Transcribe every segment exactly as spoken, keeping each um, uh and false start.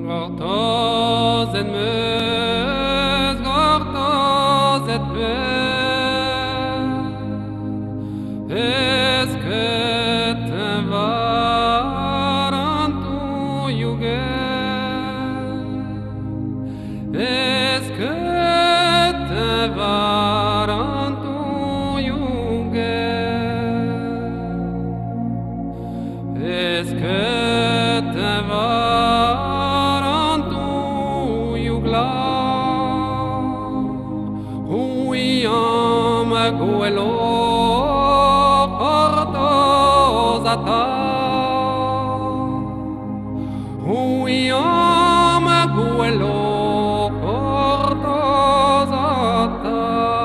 Gortoz et meus, gortoz et peur. Est-ce que te varantu yuger? Est-ce que te varantu yuger? Est-ce que te varantu Huyam guelo portozata Huyam guelo portozata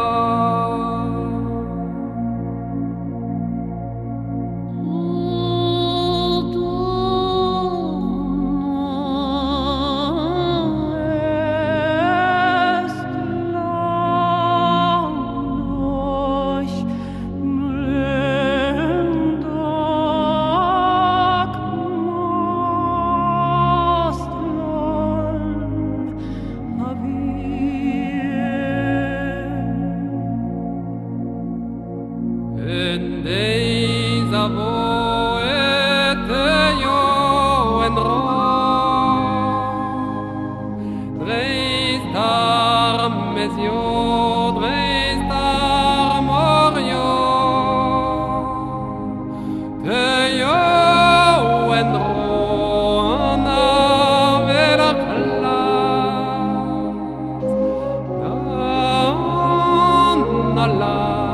En days of oed yo en ro Dreis tar mesio dreis tar morio Te yo en ro ana vera klas Na la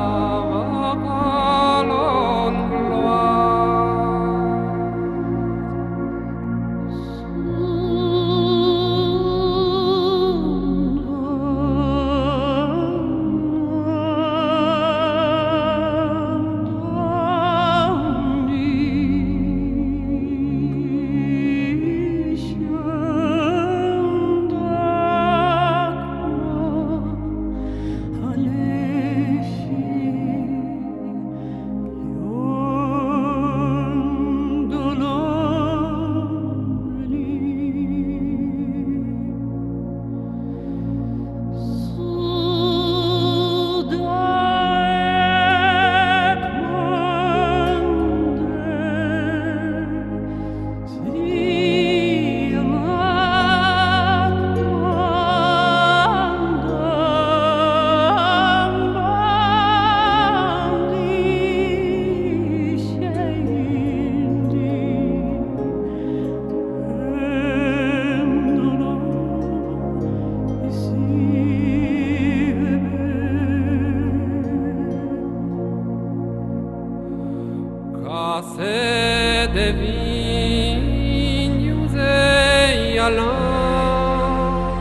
Se de vignes et allant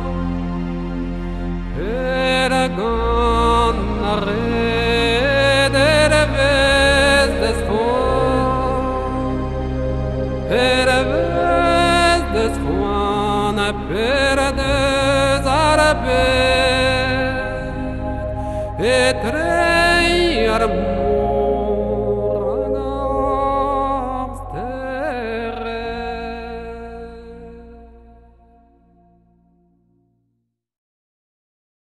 Eragon arre de reves d'escoin Reves d'escoin per des arabes Et trei armou